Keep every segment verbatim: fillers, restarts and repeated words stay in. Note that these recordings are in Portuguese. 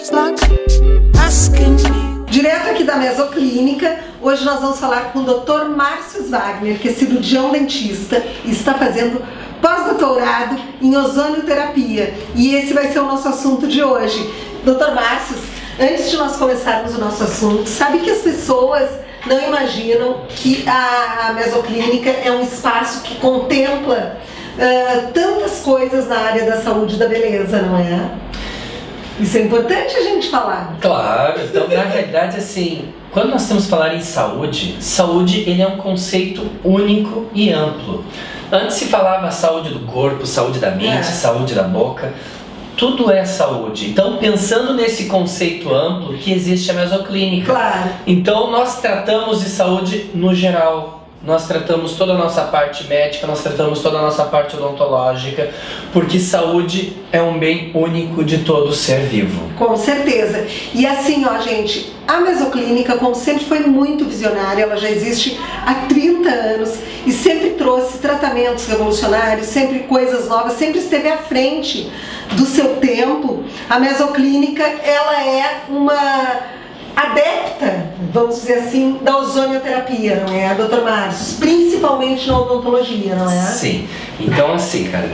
Direto aqui da Mesoclínica, hoje nós vamos falar com o doutor Márcio Wagner, que é cirurgião dentista e está fazendo pós-doutorado em ozonioterapia. E esse vai ser o nosso assunto de hoje. doutor Márcio, antes de nós começarmos o nosso assunto, sabe que as pessoas não imaginam que a Mesoclínica é um espaço que contempla uh, tantas coisas na área da saúde e da beleza, não é? Isso é importante a gente falar. Claro, então na realidade assim, quando nós temos que falar em saúde, saúde ele é um conceito único e amplo. Antes se falava saúde do corpo, saúde da mente, é. saúde da boca, tudo é saúde. Então pensando nesse conceito amplo que existe a Mesoclínica. Claro. Então nós tratamos de saúde no geral. Nós tratamos toda a nossa parte médica, nós tratamos toda a nossa parte odontológica, porque saúde é um bem único de todo ser vivo. Com certeza. E assim, ó, gente, a Mesoclínica, como sempre, foi muito visionária. Ela já existe há trinta anos e sempre trouxe tratamentos revolucionários, sempre coisas novas, sempre esteve à frente do seu tempo. A Mesoclínica, ela é uma adepta, vamos dizer assim, da ozonioterapia, não é, doutor Márcio? Principalmente na odontologia, não é? Sim. Então assim, cara,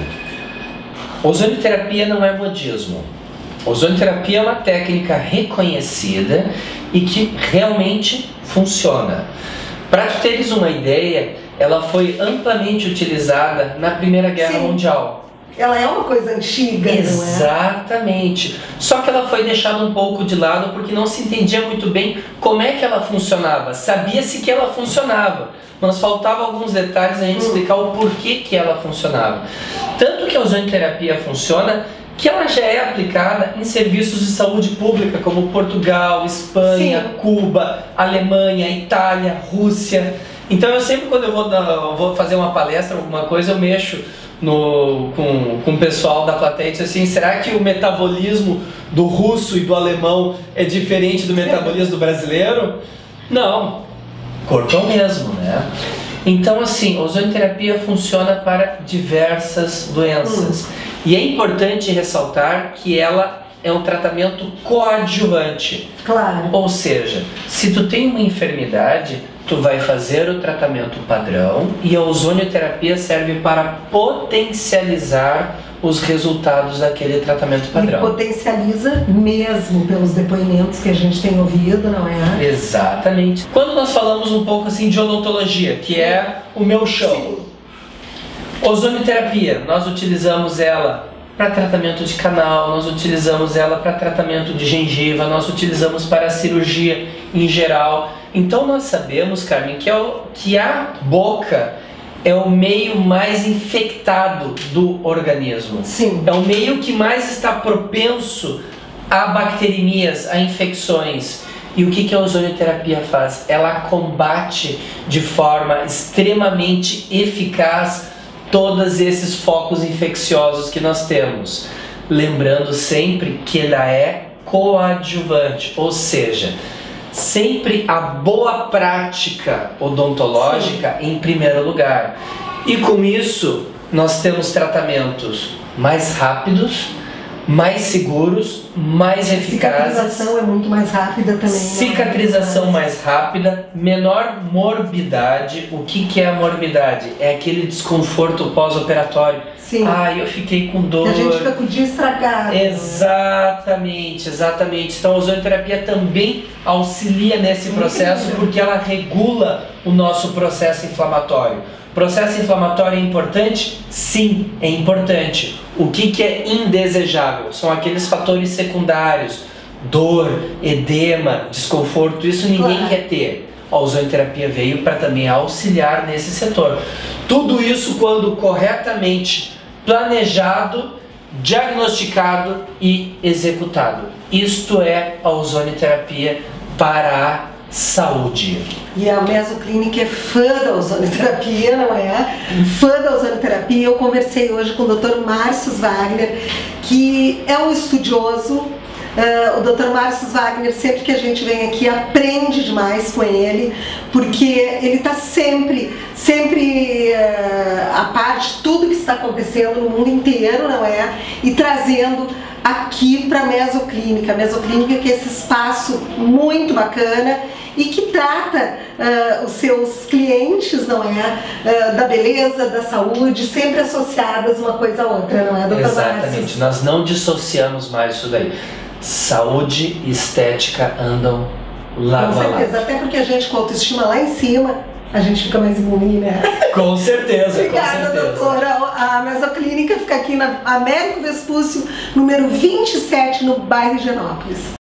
ozonioterapia não é modismo. Ozonioterapia é uma técnica reconhecida e que realmente funciona. Para tu teres uma ideia, ela foi amplamente utilizada na Primeira Guerra Sim. Mundial. Ela é uma coisa antiga, Exatamente. Não é? Só que ela foi deixada um pouco de lado porque não se entendia muito bem como é que ela funcionava. Sabia-se que ela funcionava, mas faltava alguns detalhes a gente hum. explicar o porquê que ela funcionava. Tanto que a ozonioterapia funciona que ela já é aplicada em serviços de saúde pública como Portugal, Espanha, Sim. Cuba, Alemanha, Itália, Rússia. Então eu sempre quando eu vou, dar, eu vou fazer uma palestra, alguma coisa, eu mexo No, com, com o pessoal da plateia e disse assim, será que o metabolismo do russo e do alemão é diferente do metabolismo do brasileiro? Não, o corpo é o mesmo, né? Então assim, a ozonioterapia funciona para diversas doenças. Hum. E é importante ressaltar que ela é um tratamento coadjuvante. Claro. Ou seja, se tu tem uma enfermidade, tu vai fazer o tratamento padrão e a ozonioterapia serve para potencializar os resultados daquele tratamento padrão. E potencializa mesmo pelos depoimentos que a gente tem ouvido, não é? Exatamente. Quando nós falamos um pouco assim de odontologia, que é o meu chão. Sim. Ozonioterapia, nós utilizamos ela para tratamento de canal, nós utilizamos ela para tratamento de gengiva, nós utilizamos para cirurgia em geral. Então nós sabemos, Carmen, que, é o, que a boca é o meio mais infectado do organismo. Sim. É o meio que mais está propenso a bacteremias, a infecções. E o que, que a ozonioterapia faz? Ela combate de forma extremamente eficaz todos esses focos infecciosos que nós temos. Lembrando sempre que ela é coadjuvante, ou seja, sempre a boa prática odontológica Sim. em primeiro lugar. E com isso, nós temos tratamentos mais rápidos, mais seguros, mais eficazes. Cicatrização é muito mais rápida também. Cicatrização mais rápida, menor morbidade. O que, que é a morbidade? É aquele desconforto pós-operatório. Sim. Ah, eu fiquei com dor. E a gente fica com o dia estragado. Exatamente, exatamente. Então a ozonioterapia também auxilia nesse processo porque ela regula o nosso processo inflamatório. Processo inflamatório é importante? Sim, é importante. O que, que é indesejável? São aqueles fatores secundários, dor, edema, desconforto, isso ninguém claro. quer ter. A ozonioterapia veio para também auxiliar nesse setor. Tudo isso quando corretamente planejado, diagnosticado e executado. Isto é a ozonioterapia para a saúde. E a Mesoclínica é fã da ozonioterapia, não é? Fã da ozonioterapia. Eu conversei hoje com o doutor Márcio Wagner, que é um estudioso Uh, o doutor Márcio Wagner, sempre que a gente vem aqui, aprende demais com ele, porque ele está sempre, sempre uh, a par de tudo que está acontecendo no mundo inteiro, não é? E trazendo aqui para a Mesoclínica. A Mesoclínica que é esse espaço muito bacana e que trata uh, os seus clientes, não é? Uh, da beleza, da saúde, sempre associadas uma coisa a outra, não é, doutor Exatamente, Márcio? Nós não dissociamos mais isso daí. Saúde e estética andam lado a lado. Com certeza, até porque a gente com a autoestima lá em cima, a gente fica mais imune, né? Com certeza, Obrigada, com certeza. doutora. A Mesoclínica fica aqui na Américo Vespúcio, número vinte e sete, no bairro Higienópolis.